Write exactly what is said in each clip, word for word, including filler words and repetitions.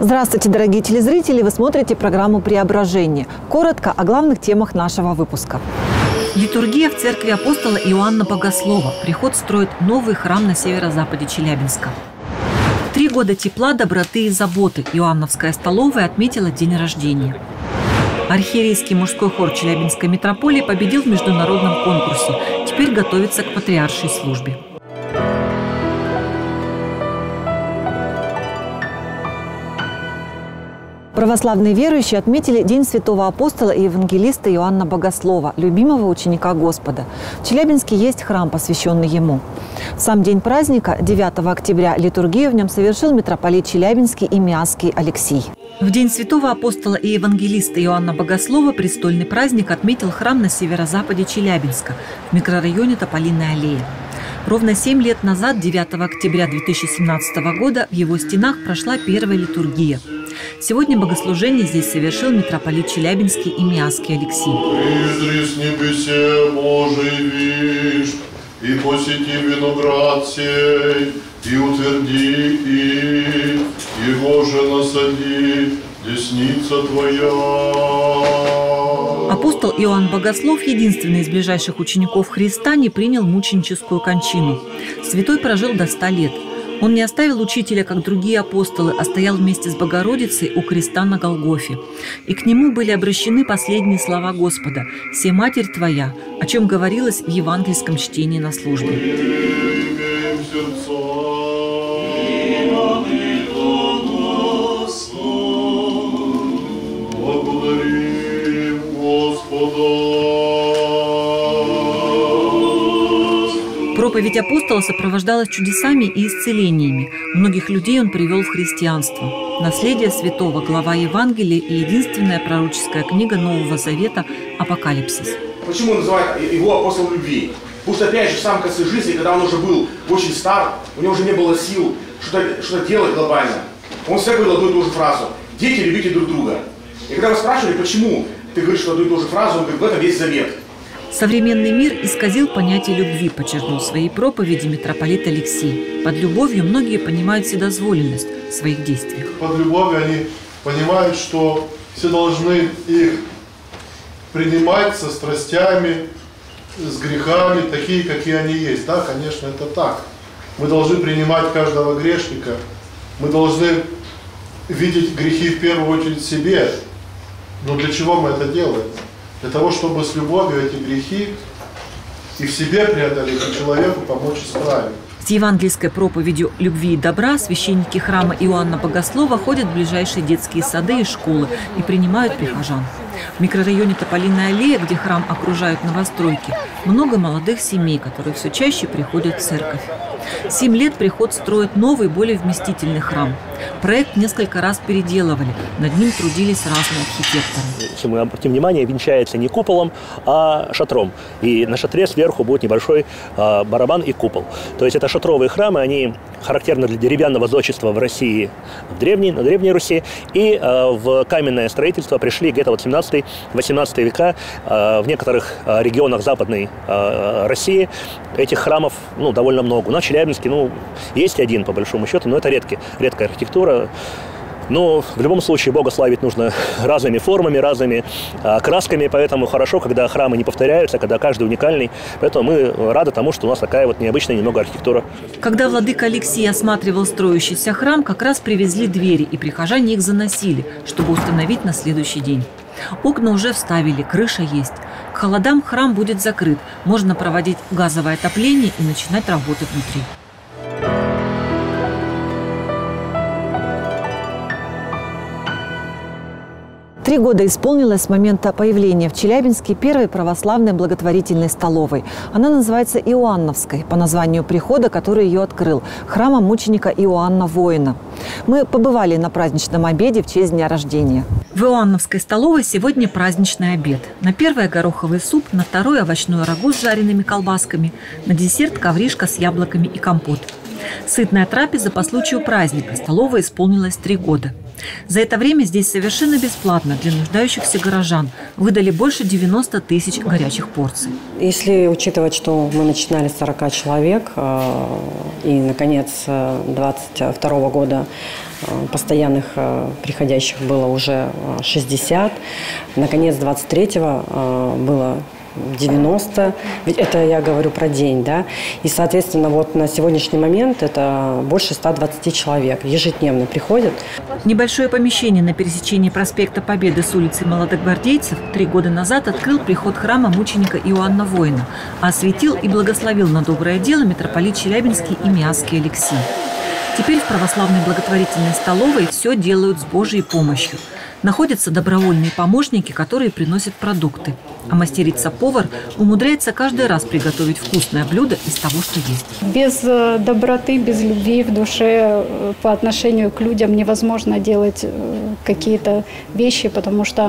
Здравствуйте, дорогие телезрители! Вы смотрите программу «Преображение». Коротко о главных темах нашего выпуска. Литургия в церкви апостола Иоанна Богослова. Приход строит новый храм на северо-западе Челябинска. Три года тепла, доброты и заботы. Иоанновская столовая отметила день рождения. Архиерейский мужской хор Челябинской митрополии победил в международном конкурсе. Теперь готовится к патриаршей службе. Православные верующие отметили День святого апостола и евангелиста Иоанна Богослова, любимого ученика Господа. В Челябинске есть храм, посвященный ему. В сам день праздника, девятого октября, литургию в нем совершил митрополит Челябинский и Миасский Алексий. В день святого апостола и евангелиста Иоанна Богослова престольный праздник отметил храм на северо-западе Челябинска, в микрорайоне Тополиная аллея. Ровно семь лет назад, девятого октября две тысячи семнадцатого года, в его стенах прошла первая литургия. Сегодня богослужение здесь совершил митрополит Челябинский и Миасский Алексий. «Призри с небесе Божий вишь, и посети виноград сей, и утверди их, его же насади, десница твоя». Апостол Иоанн Богослов, единственный из ближайших учеников Христа, не принял мученическую кончину. Святой прожил до ста лет. Он не оставил учителя, как другие апостолы, а стоял вместе с Богородицей у креста на Голгофе. И к нему были обращены последние слова Господа «Се Матерь Твоя», о чем говорилось в евангельском чтении на службе. Проповедь апостола сопровождалась чудесами и исцелениями. Многих людей он привел в христианство. Наследие святого, глава Евангелия и единственная пророческая книга Нового Завета «Апокалипсис». Почему называют его апостолом любви? Потому что, опять же, в самом конце жизни, когда он уже был очень стар, у него уже не было сил что-то, что-то делать глобально. Он всегда говорил одну и ту же фразу: «Дети, любите друг друга». И когда вы спрашивали, почему ты говоришь одну и ту же фразу, он говорит: в этом весь завет. Современный мир исказил понятие любви, подчеркнул в своей проповеди митрополит Алексий. Под любовью многие понимают вседозволенность в своих действиях. Под любовью они понимают, что все должны их принимать со страстями, с грехами, такие, какие они есть. Да, конечно, это так. Мы должны принимать каждого грешника. Мы должны видеть грехи в первую очередь в себе. Но для чего мы это делаем? Для того, чтобы с любовью эти грехи и в себе преодолеть, и человеку помочь исправить. С евангельской проповедью любви и добра священники храма Иоанна Богослова ходят в ближайшие детские сады и школы и принимают прихожан. В микрорайоне Тополиная аллея, где храм окружают новостройки, много молодых семей, которые все чаще приходят в церковь. Семь лет приход строит новый, более вместительный храм. Проект несколько раз переделывали. Над ним трудились разные архитекторы. Если мы обратим внимание, венчается не куполом, а шатром. И на шатре сверху будет небольшой а, барабан и купол. То есть это шатровые храмы, они характерны для деревянного зодчества в России, в древней, на Древней Руси. И а, в каменное строительство пришли где-то вот семнадцатый-восемнадцатый века. А, в некоторых а, регионах Западной а, России этих храмов ну, довольно много. У нас в Челябинске ну, есть один, по большому счету, но это редкий, редкая архитектура. Но в любом случае Бога славить нужно разными формами, разными а, красками, поэтому хорошо, когда храмы не повторяются, когда каждый уникальный. Поэтому мы рады тому, что у нас такая вот необычная немного архитектура. Когда владыка Алексий осматривал строящийся храм, как раз привезли двери, и прихожане их заносили, чтобы установить на следующий день. Окна уже вставили, крыша есть. К холодам храм будет закрыт. Можно проводить газовое отопление и начинать работы внутри. Три года исполнилось с момента появления в Челябинске первой православной благотворительной столовой. Она называется Иоанновской, по названию прихода, который ее открыл, храма мученика Иоанна Воина. Мы побывали на праздничном обеде в честь дня рождения. В Иоанновской столовой сегодня праздничный обед. На первое гороховый суп, на второе овощное рагу с жареными колбасками, на десерт ковришка с яблоками и компот. Сытная трапеза по случаю праздника. Столовой исполнилось три года. За это время здесь совершенно бесплатно для нуждающихся горожан выдали больше девяноста тысяч горячих порций. Если учитывать, что мы начинали с сорока человек, и, наконец, двадцать второго года постоянных приходящих было уже шестьдесят, наконец, двадцать третьего было девяносто, ведь это я говорю про день, да, и, соответственно, вот на сегодняшний момент это больше ста двадцати человек ежедневно приходят. Небольшое помещение на пересечении проспекта Победы с улицей Молодогвардейцев три года назад открыл приход храма мученика Иоанна Воина, а осветил и благословил на доброе дело митрополит Челябинский и Миасский Алексий. Теперь в православной благотворительной столовой все делают с Божьей помощью. Находятся добровольные помощники, которые приносят продукты. А мастерица-повар умудряется каждый раз приготовить вкусное блюдо из того, что есть. Без доброты, без любви в душе по отношению к людям невозможно делать какие-то вещи, потому что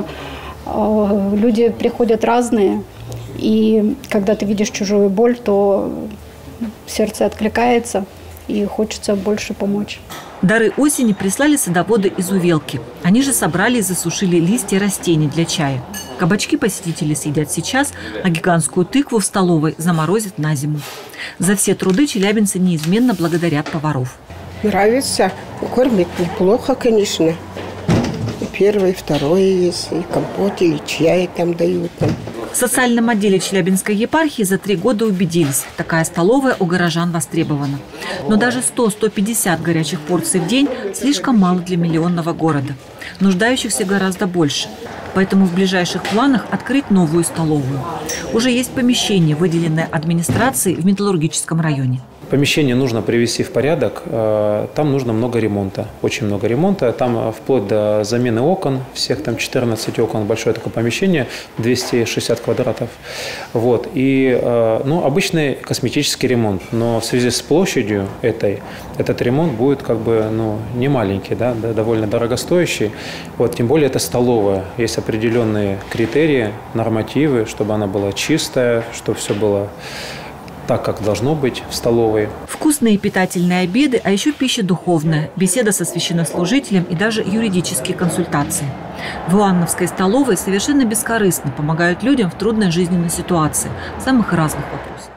люди приходят разные. И когда ты видишь чужую боль, то сердце откликается и хочется больше помочь. Дары осени прислали садоводы из Увелки. Они же собрали и засушили листья растений для чая. Кабачки посетители съедят сейчас, а гигантскую тыкву в столовой заморозят на зиму. За все труды челябинцы неизменно благодарят поваров. Нравится. Кормят неплохо, конечно. И первое, и второе есть, и компот, или чай там дают. Там. В социальном отделе Челябинской епархии за три года убедились, такая столовая у горожан востребована. Но даже сто — сто пятьдесят горячих порций в день слишком мало для миллионного города. Нуждающихся гораздо больше. Поэтому в ближайших планах открыть новую столовую. Уже есть помещение, выделенное администрацией в Металлургическом районе. Помещение нужно привести в порядок, там нужно много ремонта, очень много ремонта, там вплоть до замены окон, всех там четырнадцать окон, большое такое помещение, двести шестьдесят квадратов. Вот. И, ну, обычный косметический ремонт, но в связи с площадью этой, этот ремонт будет как бы, ну, не маленький, да, довольно дорогостоящий. Вот. Тем более это столовая, есть определенные критерии, нормативы, чтобы она была чистая, чтобы все было так, как должно быть в столовой. Вкусные и питательные обеды, а еще пища духовная, беседа со священнослужителем и даже юридические консультации. В Иоанновской столовой совершенно бескорыстно помогают людям в трудной жизненной ситуации, в самых разных вопросах.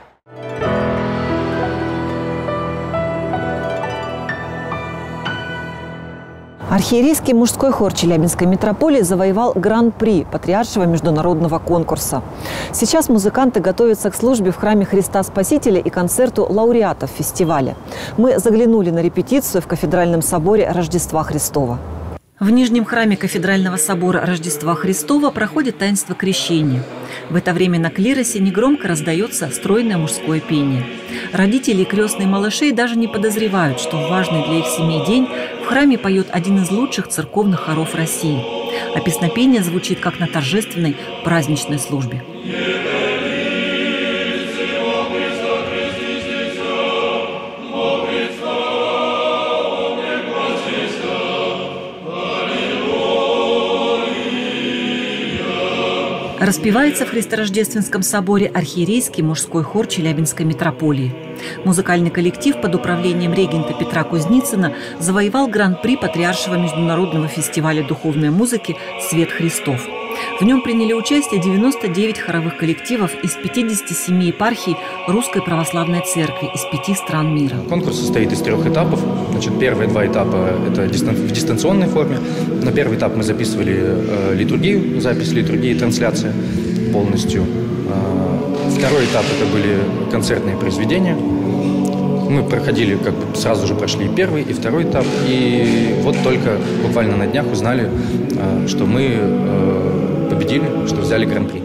Архиерейский мужской хор Челябинской митрополии завоевал гран-при патриаршего международного конкурса. Сейчас музыканты готовятся к службе в храме Христа Спасителя и концерту лауреатов фестиваля. Мы заглянули на репетицию в кафедральном соборе Рождества Христова. В Нижнем храме кафедрального собора Рождества Христова проходит таинство крещения. В это время на клиросе негромко раздается стройное мужское пение. Родители и крестные малышей даже не подозревают, что в важный для их семей день в храме поет один из лучших церковных хоров России. А песнопение звучит как на торжественной праздничной службе. Распевается в Христорождественском соборе архиерейский мужской хор Челябинской митрополии. Музыкальный коллектив под управлением регента Петра Кузницына завоевал гран-при патриаршего международного фестиваля духовной музыки «Свет Христов». В нем приняли участие девяносто девять хоровых коллективов из пятидесяти семи епархий Русской Православной Церкви из пяти стран мира. Конкурс состоит из трех этапов. Значит, первые два этапа – это в дистанционной форме. На первый этап мы записывали э, литургию, запись литургии, трансляция полностью. Э, второй этап – это были концертные произведения. Мы проходили, как бы сразу же прошли и первый, и второй этап. И вот только буквально на днях узнали, э, что мы э, победили, что взяли гран-при.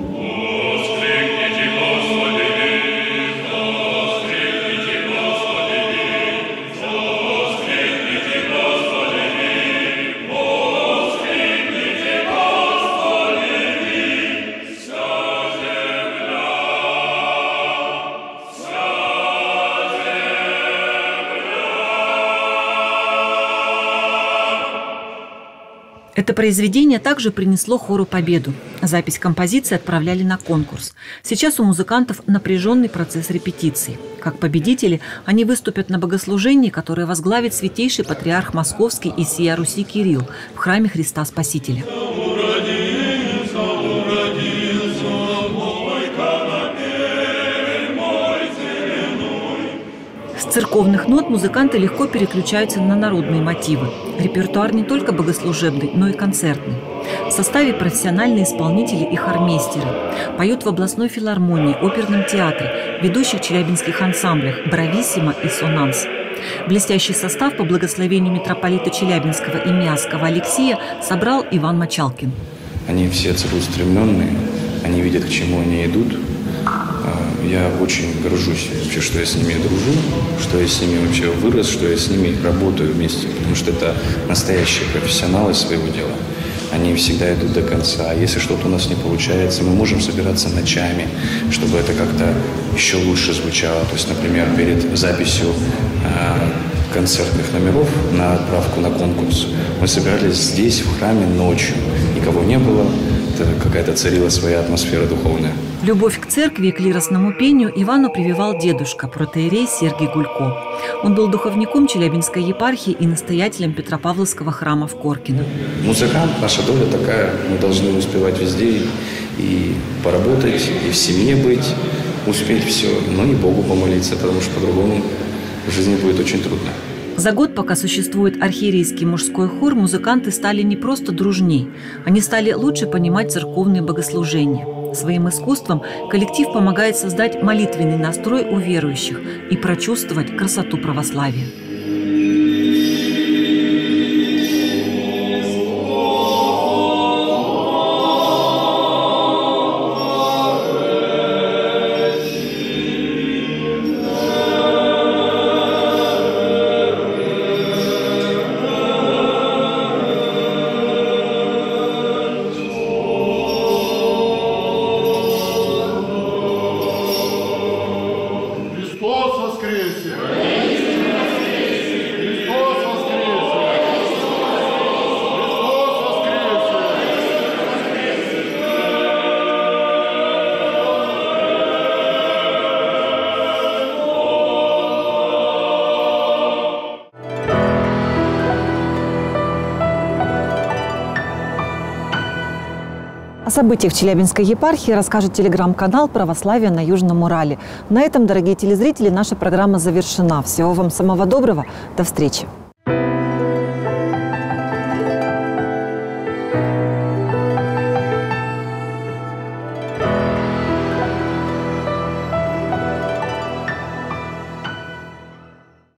Это произведение также принесло хору победу. Запись композиции отправляли на конкурс. Сейчас у музыкантов напряженный процесс репетиций. Как победители, они выступят на богослужении, которое возглавит святейший патриарх Московский и сия Руси Кирилл в храме Христа Спасителя. С церковных нот музыканты легко переключаются на народные мотивы. Репертуар не только богослужебный, но и концертный. В составе профессиональные исполнители и хормейстеры. Поют в областной филармонии, оперном театре, ведущих челябинских ансамблях «Брависсимо» и «Сонанс». Блестящий состав по благословению митрополита Челябинского и Миасского Алексея собрал Иван Мочалкин. Они все целеустремленные, они видят, к чему они идут. Я очень горжусь вообще, что я с ними дружу, что я с ними вообще вырос, что я с ними работаю вместе, потому что это настоящие профессионалы своего дела. Они всегда идут до конца. Если что-то у нас не получается, мы можем собираться ночами, чтобы это как-то еще лучше звучало. То есть, например, перед записью э, концертных номеров на отправку на конкурс мы собирались здесь, в храме, ночью. Никого не было. Это какая-то царила своя атмосфера духовная. Любовь к церкви и клиросному пению Ивану прививал дедушка, протоиерей Сергий Гулько. Он был духовником Челябинской епархии и настоятелем Петропавловского храма в Коркино. Музыкант, наша доля такая, мы должны успевать везде и, и поработать, и в семье быть, успеть все, но и Богу помолиться, потому что по-другому в жизни будет очень трудно. За год, пока существует архиерейский мужской хор, музыканты стали не просто дружней, они стали лучше понимать церковные богослужения. Своим искусством коллектив помогает создать молитвенный настрой у верующих и прочувствовать красоту православия. О событиях в Челябинской епархии расскажет телеграм-канал «Православие на Южном Урале». На этом, дорогие телезрители, наша программа завершена. Всего вам самого доброго. До встречи.